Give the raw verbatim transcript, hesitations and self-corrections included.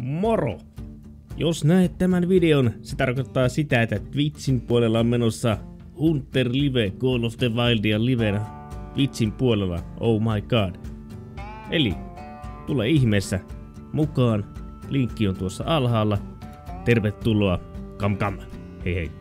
Moro! Jos näet tämän videon, se tarkoittaa sitä, että Twitchin puolella on menossa Hunter Live Call of the Wildia livenä Twitchin puolella, oh my god. Eli tule ihmeessä mukaan, linkki on tuossa alhaalla. Tervetuloa, kam kam, hei hei.